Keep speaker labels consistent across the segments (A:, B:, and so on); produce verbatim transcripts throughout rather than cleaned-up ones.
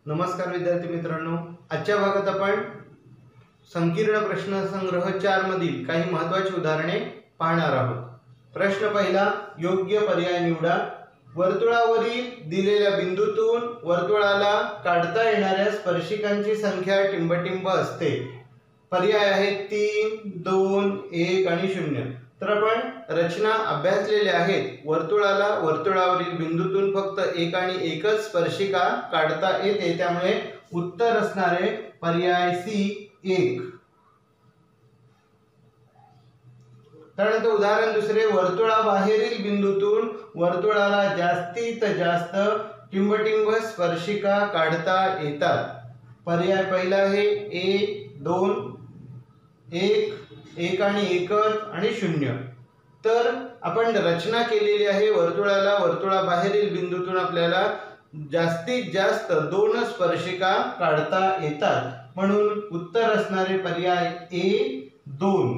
A: नमस्कार विद्यार्थी मित्रांनो, आजच्या भागात आपण संकीर्ण प्रश्नसंग्रह चार मधील काही महत्त्वाची उदाहरणे पाहणार आहोत। प्रश्न पहिला, योग्य पर्याय निवडा। वर्तुळावरील दिलेल्या बिंदूतून वर्तुळाला काढता येणाऱ्या स्पर्शिकांची संख्या टिंबटिंब असते। पर्याय आहेत तीन, दोन, एक आणि शून्य। तर आपण रचना अभ्यासलेल्या आहेत। वर्तुळाला वर्तुळावरील बिंदूतून फक्त एक आणि एकच स्पर्शिका काढता येते, त्यामुळे उत्तर असणारे पर्याय सी एक। त्यानंतर उदाहरण दुसरे, वर्तुळाबाहेरील बिंदूतून वर्तुळाला जास्तीत जास्त टिंबटिंब स्पर्शिका काढता येतात। पर्याय पहिला आहे एक, दोन, एक, एक आणि एकच आणि शून्य। तर आपण रचना केलेली आहे। वर्तुळाला वर्तुळाबाहेरील बिंदूतून आपल्याला जास्तीत जास्त दोन स्पर्शिका काढता येतात, म्हणून उत्तर असणारे पर्याय ए दोन।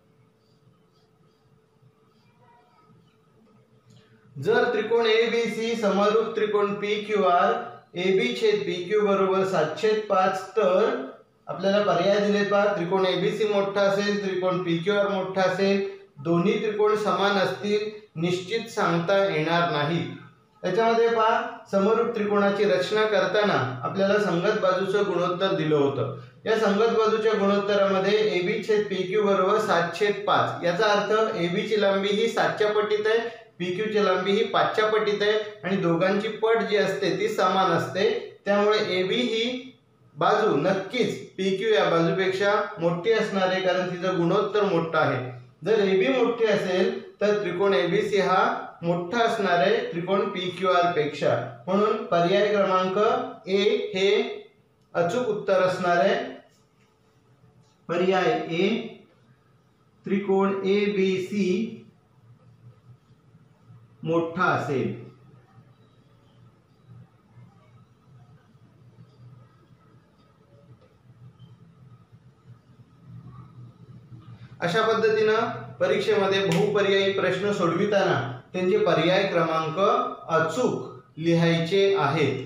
A: जर त्रिकोण ए बी सी समरूप त्रिकोण P Q R A B छेद पी क्यू बरोबर सात छेद पाच, तर आपल्याला पर्याय दिलेत पहा। त्रिकोण एबीसी मोठा असेल, त्रिकोण पीक्यूआर मोठा असेल, दोन्ही त्रिकोण समान असतील, निश्चित सांगता येणार नाही। त्याच्यामध्ये पहा, समरूप त्रिकोणाची रचना करताना आपल्याला संगत बाजूचं गुणोत्तर दिलं होतं। या संगत बाजूच्या गुणोत्तरामध्ये एबी छेद पीक्यू बरोबर सात छेद पाच, याचा अर्थ एबी ची लांबी ही सातच्या पटीत आहे, पीक्यू ची लांबी ही पाचच्या पटीत आहे आणि दोघांची पट जी असते ती समान असते। त्यामुळे एबी ही बाजू नक्कीच पीक्यू या बाजूपेक्षा मोठी असणार आहे, कारण तिचा गुणोत्तर मोठा आहे। जर एबी मोठी असेल तर त्रिकोण एबीसी हा मोठा असणार आहे त्रिकोण पीक्यूआर पेक्षा, म्हणून पर्याय क्रमांक ए हे अचूक उत्तर असणार आहे। पर्याय ए, त्रिकोण एबीसी मोठा असेल। अशा पद्धतीनं परीक्षेमध्ये बहुपर्यायी प्रश्न सोडविताना त्यांचे पर्याय क्रमांक अचूक लिहायचे आहेत।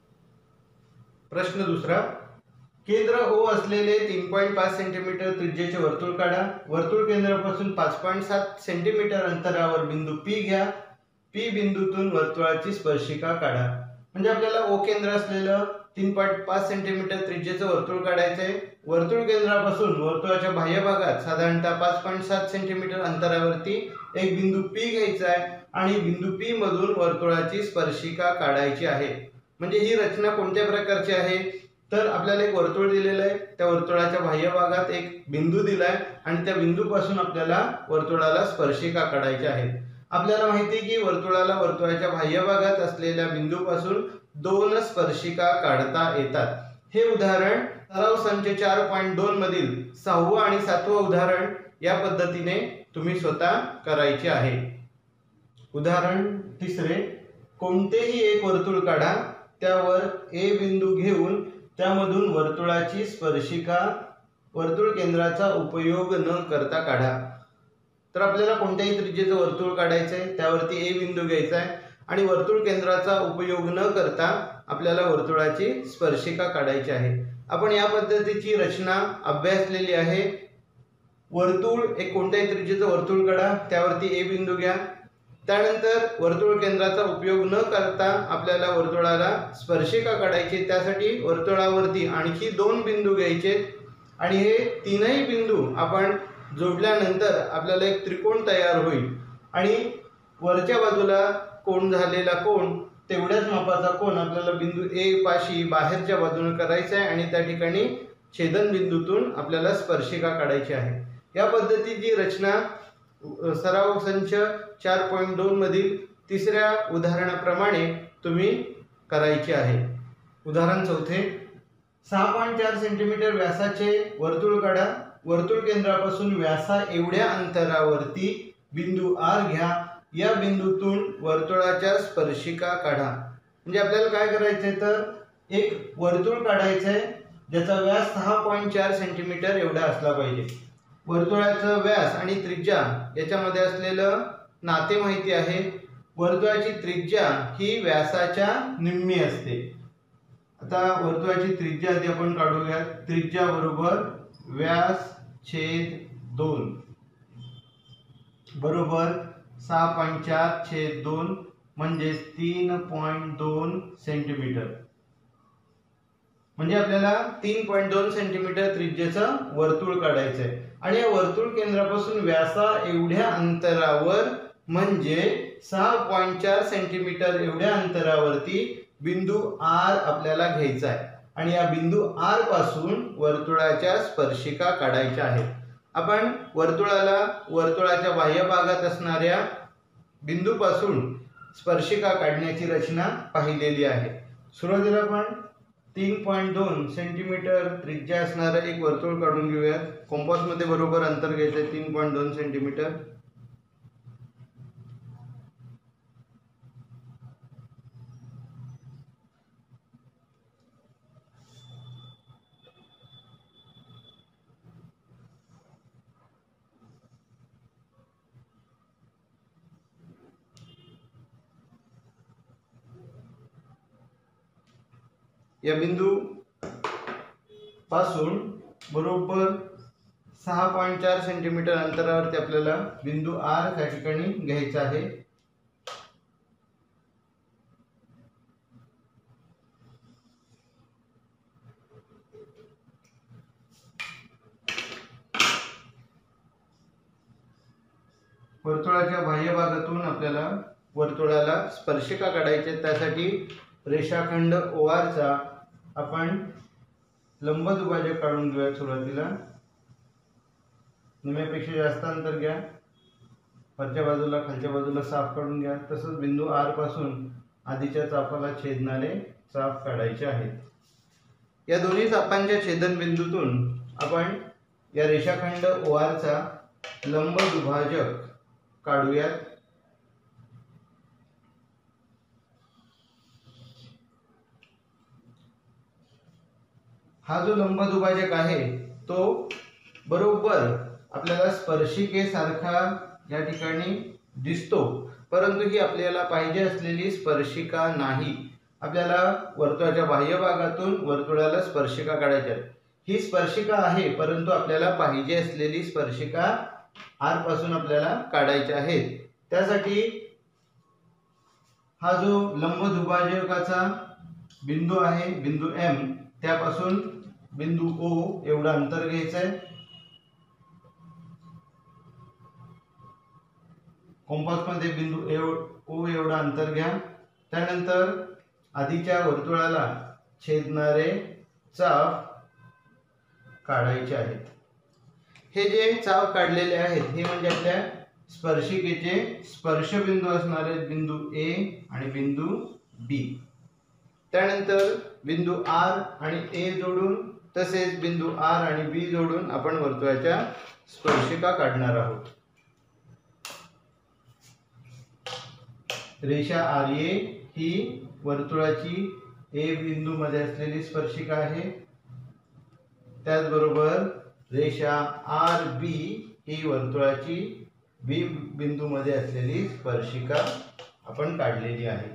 A: प्रश्न दुसरा, केंद्र ओ असलेले तीन पॉइंट पाच सेंटीमीटर त्रिज्येचे वर्तुळ काढा। वर्तुळ केंद्रापासून पाच पॉइंट सात सेंटीमीटर अंतरावर बिंदू पी घ्या। पी बिंदूतून वर्तुळाची स्पर्शिका काढा। म्हणजे आपल्याला ओ केंद्र असलेलं तीन पॉइंट पाच सेंटीमीटर त्रिज्येचं वर्तुळ काढायचं आहे। वर्तुळ केंद्रापासून वर्तुळाच्या बाह्य भागात साधारणतः पाच पॉइंट सात सेंटीमीटर अंतरावरती एक बिंदू पी घ्यायचा आहे आणि बिंदू पी मधून वर्तुळाची स्पर्शिका काढायची आहे। म्हणजे ही रचना कोणत्या प्रकारची आहे, तर आपल्याला एक वर्तुळ दिलेलं आहे, त्या वर्तुळाच्या बाह्य भागात एक बिंदू दिलाय आणि त्या बिंदूपासून आपल्याला वर्तुळाला स्पर्शिका काढायची आहे। आपल्याला माहिती आहे की वर्तुळाला वर्तुळाच्या बाह्य भागात असलेल्या बिंदूपासून दोन स्पर्शिका काढता येतात। हे उदाहरण सराव संच चार पॉइंट दोन मधील सहावं आणि सातवं उदाहरण या पद्धतीने तुम्ही स्वतः करायचे आहे। उदाहरण तिसरे, कोणतेही एक वर्तुळ काढा, त्यावर ए बिंदू घेऊन त्यामधून वर्तुळाची स्पर्शिका वर्तुळ केंद्राचा उपयोग न करता काढा। तर आपल्याला कोणत्याही त्रिज्येचं वर्तुळ काढायचं आहे, त्यावरती ए बिंदू घ्यायचा आहे आणि वर्तुळ केंद्राचा उपयोग न करता आपल्याला वर्तुळाची स्पर्शिका काढायची आहे। आपण या पद्धतीची रचना अभ्यासलेली आहे। वर्तुळ एक कोणत्याही त्रिज्येचं वर्तुळ काढा, त्यावरती ए बिंदू घ्या। त्यानंतर वर्तुळ केंद्राचा उपयोग न करता आपल्याला वर्तुळाला स्पर्शिका काढायची। त्यासाठी वर्तुळावरती आणखी दोन बिंदू घ्यायचे आणि हे तीनही बिंदू आपण जोडल्यानंतर आपल्याला एक त्रिकोण तयार होईल आणि वरच्या बाजूला कोण झालेला कोण तेवढ्याच मापाचा कोण आपल्याला बिंदू ए पाशी बाहेरच्या बाजूने करायचा आहे आणि त्या ठिकाणी छेदन बिंदूतून आपल्याला स्पर्शिका काढायची आहे। या पद्धतीची रचना सराव संच चार पॉइंट दोन मधील तिसऱ्या उदाहरणाप्रमाणे तुम्ही करायची आहे। उदाहरण चौथे, सहा पॉइंट चार सेंटीमीटर व्यासाचे वर्तुळ काढा। वर्तुळ केंद्रापासून व्यासा एवढ्या अंतरावरती बिंदू आर घ्या। या बिंदूतून वर्तुळाच्या स्पर्शिका काढा। म्हणजे आपल्याला काय करायचंय, तर एक वर्तुळ काढायचंय ज्याचा व्यास सहा पॉइंट चार सेंटीमीटर एवढा असला पाहिजे। वर्तुळाचा व्यास आणि त्रिज्या याच्यामध्ये असलेलं नाते माहिती आहे। वर्तुळाची त्रिज्या ही व्यासाच्या निम्मी असते आता वर्तुळाची त्रिज्या आधी आपण काढूया. त्रिज्या बरोबर व्यास छेद दोन बरोबर सहा पॉईंट चार छेद दोन म्हणजे तीन पॉईंट दोन सेंटीमीटर. म्हणजे आपल्याला तीन पॉईंट दोन सेंटीमीटर त्रिज्येचं वर्तुळ काढायचं आहे आणि या वर्तुळ केंद्रापासून व्यासा एवढ्या अंतरावर म्हणजे सहा पॉईंट चार सेंटीमीटर एवढ्या अंतरावरती बिंदू आर आपल्याला घ्यायचा आहे आणि या बिंदू आर पासून वर्तुळाच्या स्पर्शिका काढायच्या आहेत. आपण वर्तुळाला वर्तुळाच्या बाह्य भागात असणाऱ्या बिंदूपासून स्पर्शिका काढण्याची रचना पाहिलेली आहे. सुरुवातीला आपण तीन पॉईंट दोन सेंटीमीटर त्रिज्या असणारं एक वर्तुळ काढून घेऊया. कंपास मध्ये बरोबर अंतर घ्यायचं तीन पॉईंट दोन सेंटीमीटर. या बिंदू पासून बरोबर सहा पॉईंट चार सेंटीमीटर अंतरावरती आपल्याला बिंदू आर त्या ठिकाणी घ्यायचा आहे. वर्तुळाच्या बाह्य भागातून आपल्याला वर्तुळाला स्पर्शिका काढायची. त्यासाठी रेषाखंड ओ आर चा आपण लंबदुभाजक काढून घेऊया. सुरुवातीला निम्म्यापेक्षा जास्त अंतर घ्या. वरच्या बाजूला खालच्या बाजूला चाप काढून घ्या. तसंच बिंदू आर पासून आधीच्या चापाला छेदणारे चाप काढायचे आहेत. या दोन्ही चापांच्या छेदन बिंदूतून आपण या रेषाखंड ओ आर चा लंबदुभाजक काढूयात. हा जो लंबदुभाजक आहे तो बरोबर आपल्याला स्पर्शिकेसारखा या ठिकाणी दिसतो, परंतु ही आपल्याला पाहिजे असलेली स्पर्शिका नाही. आपल्याला वर्तुळाच्या बाह्य भागातून वर्तुळाला स्पर्शिका काढायच्या. ही स्पर्शिका आहे, परंतु आपल्याला पाहिजे असलेली स्पर्शिका आर पासून आपल्याला काढायच्या आहेत. त्यासाठी हा जो लंबदुभाजकाचा बिंदू आहे बिंदू एम त्यापासून बिंदू ओ एवढं अंतर घ्यायचं आहे. कंपास मध्ये बिंदू ओ एवढं अंतर घ्या. त्यानंतर आधीच्या वर्तुळाला छेदणारे चाप काढायचे आहेत. हे जे चाप काढलेले आहेत हे म्हणजे आपल्या स्पर्शिकेचे स्पर्शबिंदू असणारे बिंदू ए आणि बिंदू बी. त्यानंतर बिंदू आर आणि ए जोडून तसेच बिंदू आर आणि बी जोडून आपण वर्तुळाच्या स्पर्शिका काढणार आहोत. रेषा आर ए ही वर्तुळाची ए बिंदू मध्ये असलेली स्पर्शिका आहे. त्याचबरोबर रेषा आर बी ही वर्तुळाची बी बिंदू मध्ये असलेली स्पर्शिका आपण काढलेली आहे.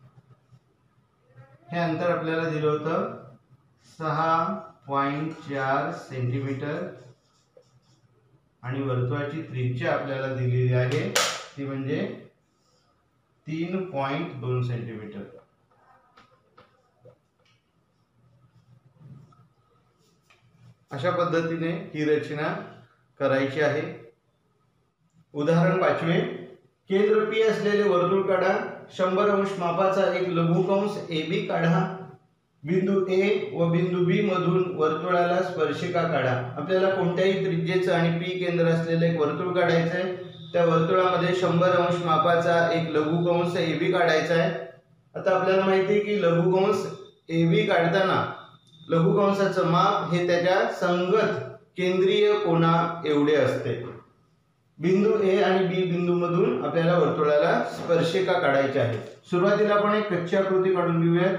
A: हे अंतर आपल्याला दिलं होतं सहा पॉईंट चार सेंटीमीटर आणि वर्तुळाची त्रिज्या आपल्याला दिलेली आहे ती म्हणजे तीन पॉईंट दोन सेंटीमीटर. अशा पद्धतीने ही रचना करायची आहे. उदाहरण पाचवे. केंद्र पी असलेले वर्तुळ काढा. शंभर अंश मापाचा एक लघुकंस ए बी काढा. बिंदू ए व बिंदू बी मधून वर्तुळाला स्पर्शिका काढा. आपल्याला कोणत्याही त्रिज्येचं आणि पी केंद्र असलेले एक वर्तुळ काढायचं आहे. त्या वर्तुळामध्ये शंभर अंश मापाचा एक लघुकंस ए बी काढायचा आहे. आता आपल्याला माहिती आहे की लघुकंस ए बी काढताना लघुकंसाचं माप हे त्याच्या संगत केंद्रीय कोना एवढे असते. बिंदू ए आणि बी बिंदू मधून आपल्याला वर्तुळाला स्पर्शिका काढायची आहे. सुरुवातीला आपण एक कच्ची आकृती काढून घेऊया.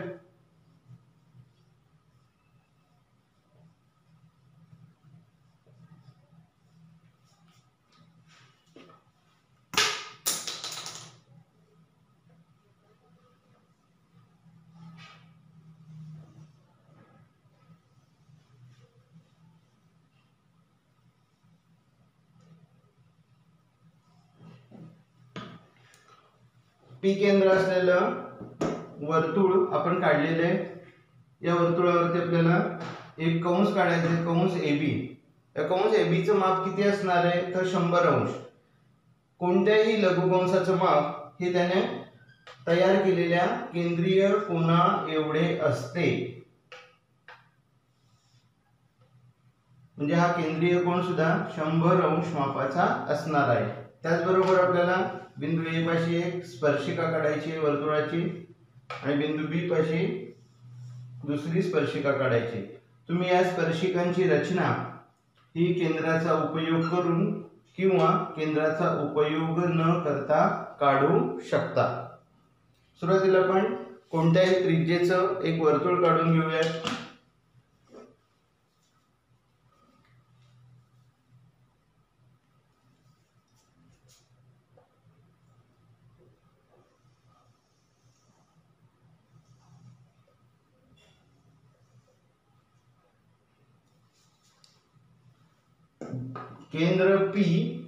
A: पी केंद्र असलेलं वर्तुळ आपण काढलेले आहे. या वर्तुळावरती आपल्याला एक कंस काढायचा आहे, कंस ए बी. या कंस ए बी चं माप किती असणार आहे तर शंभर अंश. कोणत्याही लघुकंसाचं माप हे त्याने तयार केलेल्या केंद्रीय कोना एवढे असते. म्हणजे हा केंद्रीय कोन सुद्धा शंभर अंश मापाचा असणार आहे. त्याचबरोबर आपल्याला बिंदू ए पाशी एक स्पर्शिका काढायची आहे वर्तुळाची आणि बिंदू बी पाशी दुसरी स्पर्शिका काढायची. तुम्ही या स्पर्शिकांची रचना ही केंद्राचा उपयोग करून किंवा केंद्राचा उपयोग न करता काढू शकता. सुरुवातीला आपण कोणत्याही त्रिज्येचं एक वर्तुळ काढून घेऊया. केंद्र P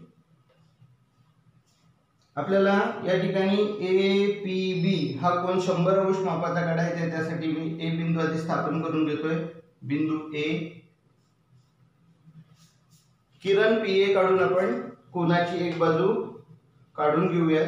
A: आपल्याला या ठिकाणी ए पी बी हा कोन शंभर अंश मापाचा काढायचा आहे. त्यासाठी मी ए बिंदू आधी स्थापन करून घेतोय. बिंदू ए किरण पी ए काढून आपण कोनाची एक बाजू काढून घेऊया.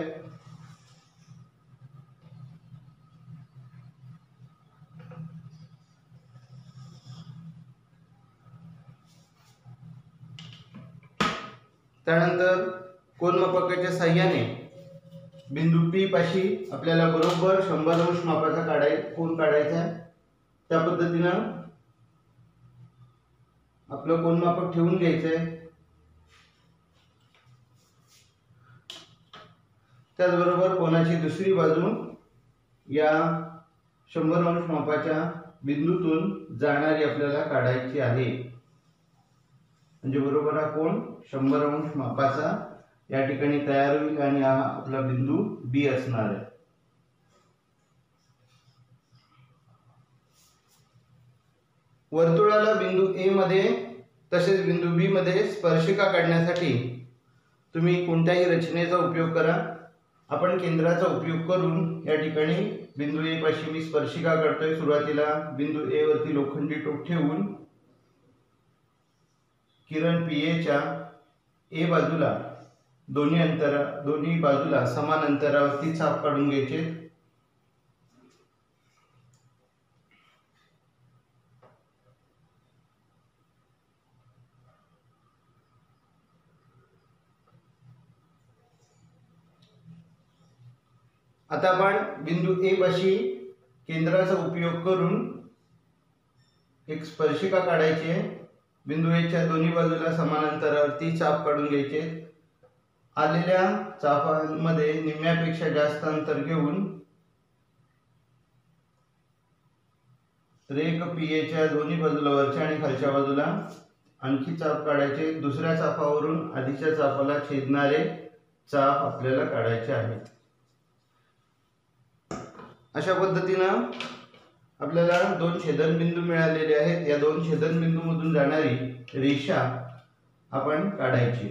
A: त्यानंतर कोनमापकाच्या साहाय्याने बिंदू पी पाशी आपल्याला बरोबर शंभर अंश मापाचा काढाय कोन काढायचा आहे. त्या पद्धतीनं आपलं कोनमापक ठेवून घ्यायचंय. त्याचबरोबर कोनाची दुसरी बाजू या शंभर अंश मापाच्या बिंदूतून जाणारी आपल्याला काढायची आहे. म्हणजे बरोबर हा कोन शंभर अंश मापाचा या ठिकाणी तयार होईल आणि हा आपला बिंदू बी असणार आहे. वर्तुळाला बिंदू ए मध्ये तसेच बिंदू बी मध्ये स्पर्शिका काढण्यासाठी तुम्ही कोणत्याही रचनेचा उपयोग करा. आपण केंद्राचा उपयोग करून या ठिकाणी बिंदू ए पाशी मी स्पर्शिका काढतोय. सुरुवातीला बिंदू ए वरती लोखंडी टोक ठेवून किरण पी ए च्या ए बाजूला दोन्ही अंतरा दोन्ही बाजूला समान अंतरावरती चाप काढून घ्यायचे. आता आपण बिंदू ए पाशी केंद्राचा उपयोग करून एक स्पर्शिका काढायची आहे. बिंदू ए च्या दोन्ही बाजूला समान अंतरावरती चाप काढून घ्यायचे. आलेल्या चापांमध्ये निम्म्यापेक्षा जास्त अंतर घेऊन रेख पी ए च्या दोन्ही बाजूला वरच्या आणि खालच्या बाजूला आणखी चाप काढायचे. दुसऱ्या चापावरून आधीच्या चापाला छेदणारे चाप आपल्याला काढायचे आहेत. अशा पद्धतीनं आपल्याला दोन छेदनबिंदू मिळालेले आहेत. या दोन छेदनबिंदूमधून जाणारी रेषा आपण काढायची.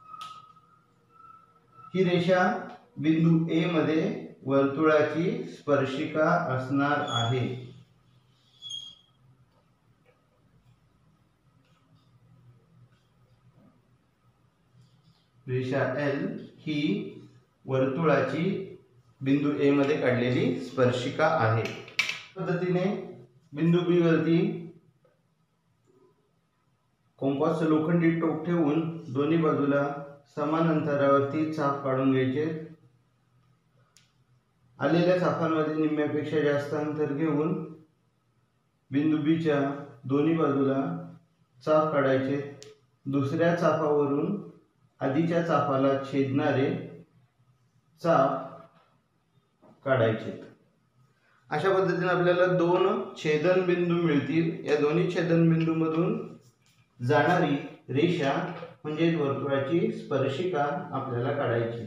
A: ही रेषा बिंदू ए मध्ये वर्तुळाची स्पर्शिका असणार आहे. रेषा एल ही वर्तुळाची बिंदू ए मध्ये काढलेली स्पर्शिका आहे. पद्धतीने बिंदू बी वरती कंपासचं लोखंडी टोक ठेवून दोन्ही बाजूला समान अंतरावरती चाप काढून घ्यायचे. आलेल्या चापांमध्ये निम्म्यापेक्षा जास्त अंतर घेऊन बिंदू बी च्या दोन्ही बाजूला चाप काढायचे. दुसऱ्या चापावरून आधीच्या चापाला छेदणारे चाप काढायचे. अशा पद्धतीने आपल्याला दोन छेदनबिंदू मिळतील. या दोन्ही छेदनबिंदूमधून जाणारी रेषा म्हणजे वर्तुळाची स्पर्शिका आपल्याला काढायची.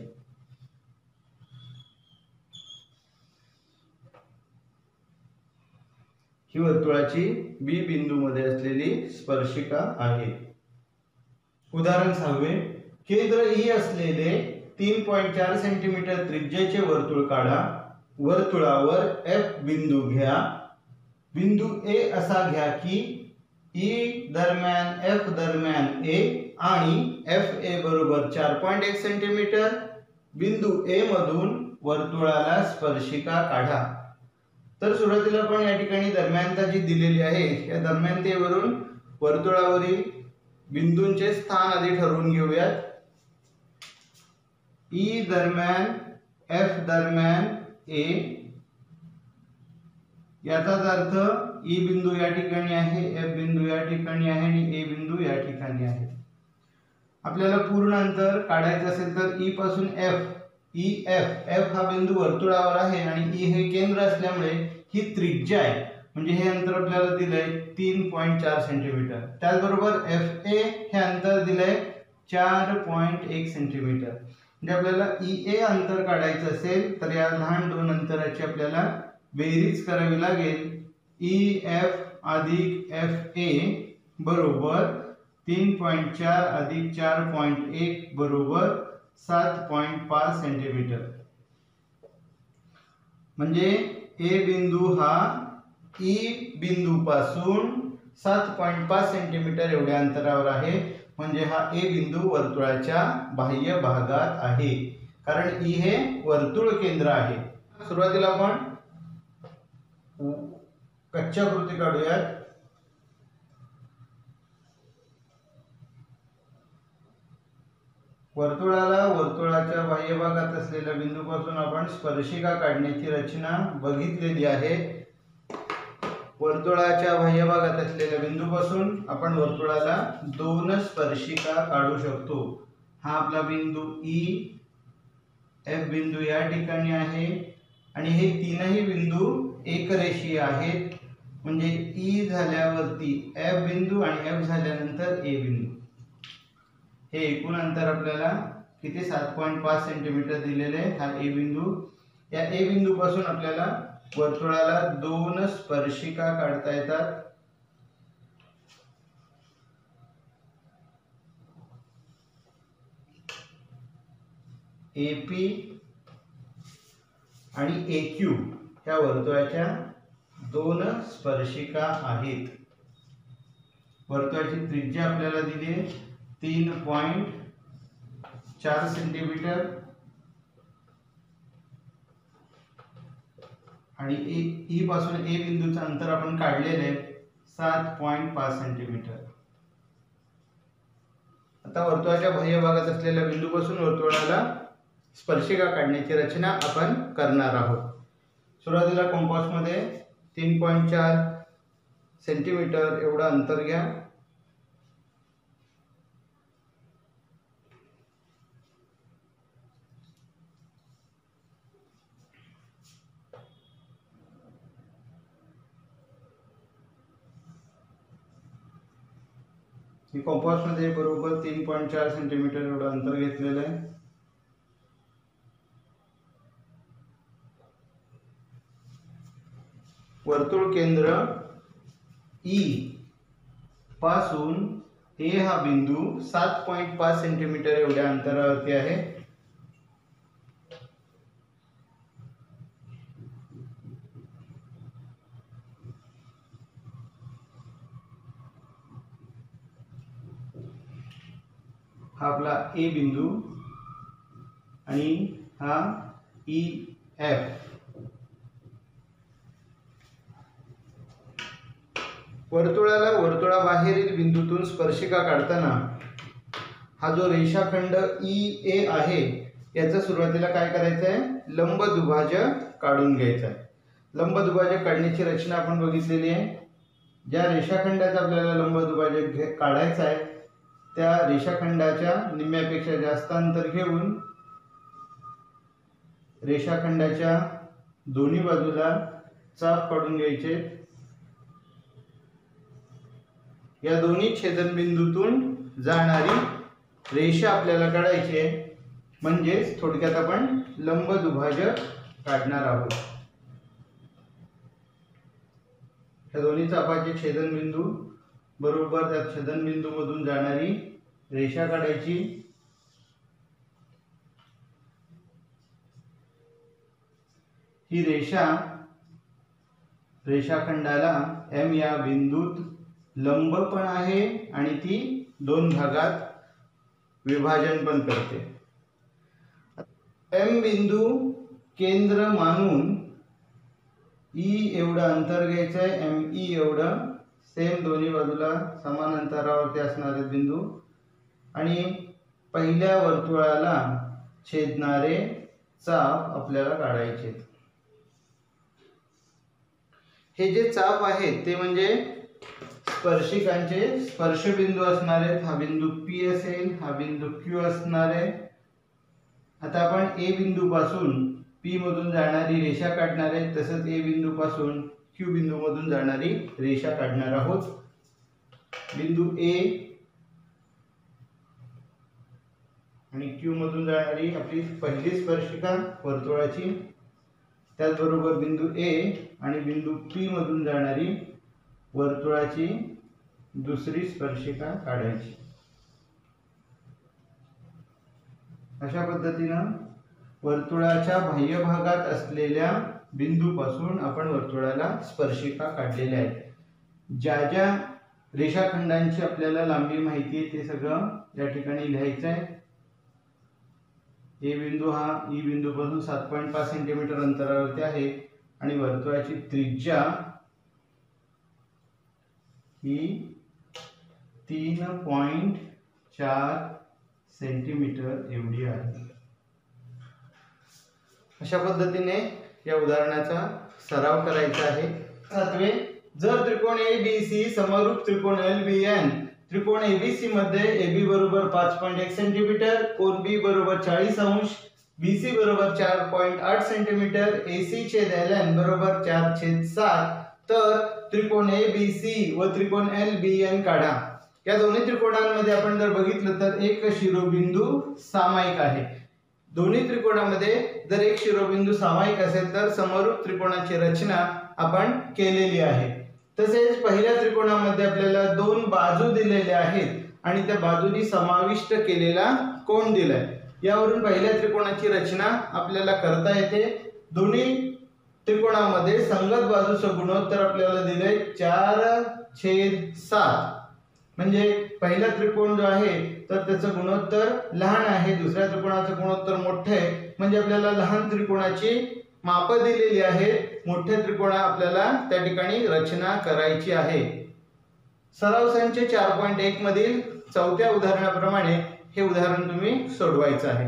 A: ही वर्तुळाची बी बिंदू मध्ये असलेली स्पर्शिका आहे. उदाहरण सहावे, केंद्र ई असलेले तीन पॉईंट चार सेंटीमीटर त्रिज्येचे वर्तुळ काढा. वर्तुळावर एफ बिंदू घ्या. बिंदू ए असा घ्या की ई दरम्यान एफ दरम्यान ए आणि एफ ए बरोबर चार पॉईंट एक सेंटीमीटर. बिंदू ए मधून वर्तुळाला स्पर्शिका काढा. तर सुरुवातीला आपण या ठिकाणी दरम्यानता जी दिलेली आहे या दरम्यानतेवरून वर्तुळावरील बिंदूंचे स्थान आधी ठरवून घेऊयात. ई दरम्यान एफ दरम्यान ए, याचाच अर्थ ई बिंदू या ठिकाणी आहे, एफ बिंदू या ठिकाणी आहे आणि ए बिंदू या ठिकाणी आहे. आपल्याला पूर्ण अंतर काढायचं असेल तर ई पासून एफ, ई एफ, एफ हा बिंदू वर्तुळावर आहे आणि ई हे केंद्र असल्यामुळे ही त्रिज्या आहे. म्हणजे हे अंतर आपल्याला दिलंय तीन पॉईंट चार सेंटीमीटर. त्याचबरोबर एफ ए हे अंतर दिलंय चार पॉईंट एक सेंटीमीटर. म्हणजे आपल्याला ई ए अंतर काढायचं असेल तर या लहान दोन अंतराची आपल्याला बेरीज करावी लागेल. ई एफ अधिक एफ ए बरोबर तीन पॉईंट चार अधिक चार पॉईंट एक बरोबर सात पॉईंट पाच सेंटीमीटर. म्हणजे ए बिंदू हा ई बिंदू पासून सात पॉईंट पाच सेंटीमीटर एवढ्या अंतरावर आहे. म्हणजे हा ए बिंदू वर्तुळाच्या बाह्य भागात आहे, कारण ई हे वर्तुळ केंद्र आहे. सुरुवातीला आपण कच्च्या कृती काढूयात. वर्तुळाला वर्तुळाच्या बाह्य भागात असलेल्या बिंदूपासून आपण स्पर्शिका काढण्याची रचना बघितलेली आहे. वर्तुळाच्या बाह्य भागात असलेल्या बिंदूपासून आपण वर्तुळाला दोन स्पर्शिका काढू शकतो. हा आपला बिंदू ई, एफ बिंदू या ठिकाणी आहे आणि हे तीनही बिंदू एकरेषीय आहेत. म्हणजे ई झाल्यावरती एफ बिंदू आणि एफ झाल्यानंतर ए बिंदू. हे एकूण अंतर आपल्याला किती सात पॉईंट पाच सेंटीमीटर दिलेले आहे. हा ए बिंदू, या ए बिंदू पासून आपल्याला वर्तुळाला दोन स्पर्शिका काढता येतात. एपी आणि ए क्यू या वर्तुळाच्या दोन स्पर्शिका आहेत. वर्तुळाची त्रिज्या आपल्याला दिली आहे तीन पॉईंट चार सेंटीमीटर आणि ई पासून ए बिंदूचं अंतर आपण काढलेले आहे सात पॉईंट पाच सेंटीमीटर. आता वर्तुळाच्या बाह्य भागात असलेल्या बिंदूपासून वर्तुळाला स्पर्शिका काढण्याची रचना आपण करणार आहोत. सुरुवातीला कंपास मध्ये तीन पॉईंट चार सेंटीमीटर एवढं अंतर घ्या. मी कंपास मध्ये बरोबर तीन पॉईंट चार सेंटीमीटर एवढं अंतर घेतलेलं आहे. वर्तुळ केंद्र ई पासून ए हा बिंदू सात पॉईंट पाच सेंटीमीटर एवढ्या अंतरावरती आहे. हा आपला ए बिंदू आणि हा ई एफ. वर्तुळाला वर्तुळाबाहेरील बिंदूतून स्पर्शिका काढताना हा जो रेषाखंड ई ए आहे याचा सुरुवातीला काय करायचं आहे, लंब दुभाजक काढून घ्यायचा आहे. लंब दुभाजक काढण्याची रचना आपण बघितलेली आहे. ज्या रेषाखंडाचा आपल्याला लंब दुभाजक काढायचा आहे त्या रेषाखंडाच्या निम्म्यापेक्षा जास्त अंतर घेऊन रेषाखंडाच्या दोन्ही बाजूला चाप काढून घ्यायचे. या दोन्ही छेदनबिंदूतून जाणारी रेषा आपल्याला काढायची आहे. म्हणजेच थोडक्यात आपण लंब दुभाजक काढणार आहोत. या दोन्ही चापाचे छेदनबिंदू बरोबर त्या छेदनबिंदू मधून जाणारी रेषा काढायची. ही रेषा रेषाखंडाला एम या बिंदूत लंब पण आहे आणि ती दोन भागात विभाजन पण करते. एम बिंदू केंद्र मानून ई एवढं अंतर घ्यायचं आहे. एम ई एवढं सेम दोन्ही बाजूला समान अंतरावरती असणारे बिंदू आणि पहिल्या वर्तुळाला छेदणारे चाप आपल्याला काढायचे. हे जे चाप आहेत ते म्हणजे स्पर्शिकांचे स्पर्शबिंदू असणार आहेत. हा बिंदू पी असेल, हा बिंदू क्यू असणार आहे. आता आपण ए बिंदू पासून पी मधून जाणारी रेषा काढणार आहे, तसंच ए बिंदू पासून क्यू बिंदू मधून जाणारी रेषा काढणार आहोत. बिंदू ए आणि क्यू मधून जाणारी आपली पहिली स्पर्शिका वर्तुळाची, त्याचबरोबर बिंदू ए आणि बिंदू पी मधून जाणारी वर्तुळाची दुसरी स्पर्शिका काढायची. अशा पद्धतीनं वर्तुळाच्या बाह्य भागात असलेल्या बिंदूपासून आपण वर्तुळाला स्पर्शिका काढलेल्या आहेत. ज्या ज्या रेषाखंडांची आपल्याला लांबी माहिती आहे ते सगळं या ठिकाणी लिहायचं आहे. ए बिंदू हा ई बिंदू पासून सात पॉईंट पाच सेंटीमीटर अंतरावरती आहे आणि वर्तुळाची त्रिज्या ही तीन पॉईंट चार सेंटीमीटर एवढी आहे. अशा पद्धतीने या उदाहरणाचा सराव करायचा आहे. सातवे, जर त्रिकोण ए बी सी समरूप त्रिकोण एल बी एन त्रिकोण एबीसी मध्ये एबी बरोबर पाच पॉईंट एक सेंटीमीटर, कोन बी बरोबर चाळीस अंश, बीसी बरोबर चार पॉईंट आठ सेंटीमीटर, एसी छेद एल एन बरोबर चार छेद सात, तर त्रिकोण ए बी सी व त्रिकोण एल बी एन काढा. या दोन्ही त्रिकोणांमध्ये आपण जर बघितलं तर एक शिरोबिंदू सामायिक आहे. दोन्ही त्रिकोणामध्ये जर एक शिरोबिंदू सामायिक असेल तर समरूप त्रिकोणाची रचना आपण केलेली आहे. तसेच पहिल्या त्रिकोणामध्ये आपल्याला दोन बाजू दिलेल्या आहेत आणि त्या बाजूंनी समाविष्ट केलेला कोन दिलाय. यावरून पहिल्या त्रिकोणाची रचना आपल्याला करता येते. दोन्ही त्रिकोणामध्ये संगत बाजूचं गुणोत्तर आपल्याला दिले चार छेद सात. म्हणजे पहिला त्रिकोण जो आहे तर त्याचं गुणोत्तर लहान आहे, दुसऱ्या त्रिकोणाचं गुणोत्तर मोठे आहे. म्हणजे आपल्याला लहान त्रिकोणाची माप दिलेली आहेत, मोठे त्रिकोणा आपल्याला त्या ठिकाणी रचना करायची आहे. सराव संच चार पॉईंट एक मधील चौथ्या उदाहरणाप्रमाणे हे उदाहरण तुम्ही सोडवायचं आहे.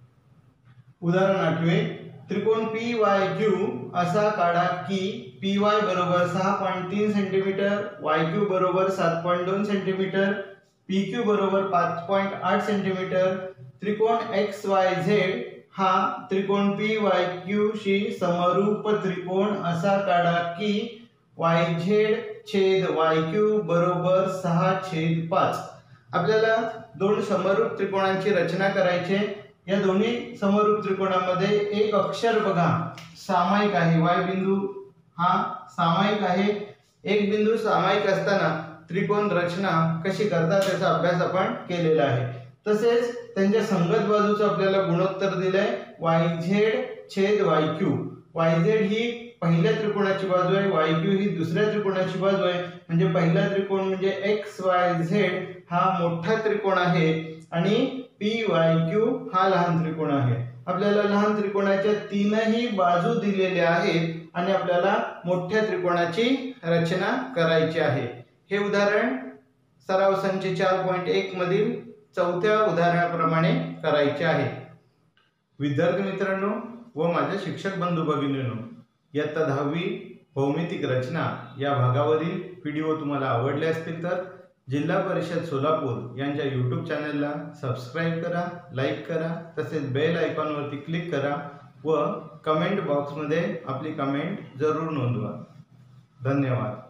A: उदाहरण आठवे, त्रिकोण पी वाय क्यू असा काढा की पी वाय बरोबर सहा पॉईंट तीन सेंटीमीटर, वाय क्यू बरोबर सात पॉईंट दोन सेंटीमीटर, पी क्यू बरोबर पाच पॉईंट आठ सेंटीमीटर. त्रिकोण एक्स वाय झेड हा त्रिकोण पी वाय क्यू शी समरूप त्रिकोण असा काढा की वाय झेड छेद वाय क्यू बरोबर सहा छेद पाच. आपल्याला दोन समरूप त्रिकोणांची रचना करायची. या दोन्ही समरूप त्रिकोणामध्ये एक अक्षर बघा सामायिक आहे. वाय बिंदू हा सामायिक आहे. एक बिंदू सामायिक असताना त्रिकोण रचना कशी करतात त्याचा अभ्यास आपण केलेला आहे. तसेच त्यांच्या संगत बाजूचं आपल्याला गुणोत्तर दिलंय वाय झेड छेद वाय क्यू. वाय झेड ही पहिल्या त्रिकोणाची बाजू आहे, वाय क्यू ही दुसऱ्या त्रिकोणाची बाजू आहे. म्हणजे पहिला त्रिकोण म्हणजे एक्स वाय झेड हा मोठा त्रिकोण आहे आणि पी वाय क्यू हा लहान त्रिकोण आहे. आपल्याला लहान त्रिकोणाच्या तीनही बाजू दिलेल्या आहेत आणि आपल्याला मोठ्या त्रिकोणाची रचना करायची आहे. हे उदाहरण सराव संच चार पॉईंट एक मधील चौथ्या उदाहरणाप्रमाणे करायचे आहे. विद्यार्थी मित्रांनो व माझ्या शिक्षक बंधू भगिनींनो, इयत्ता दहावी भौमितिक रचना या भागावरील व्हिडिओ तुम्हाला आवडले असतील तर जिल्हा परिषद सोलापूर यांच्या यूट्यूब चॅनलला सबस्क्राईब करा, लाईक करा, तसेच बेल आयकॉनवरती क्लिक करा व कमेंट बॉक्समध्ये आपली कमेंट जरूर नोंदवा. धन्यवाद.